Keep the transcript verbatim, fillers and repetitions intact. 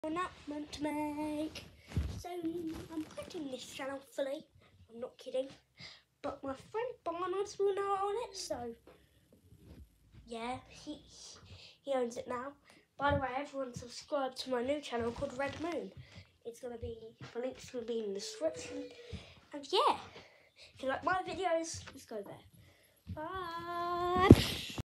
Announcement to make. So I'm quitting this channel fully. I'm not kidding. But my friend Barnard's will now own it, so yeah, he he owns it now. By the way, everyone subscribe to my new channel called Red Moon. It's gonna be the link's gonna be in the description. And yeah, if you like my videos, just go there. Bye.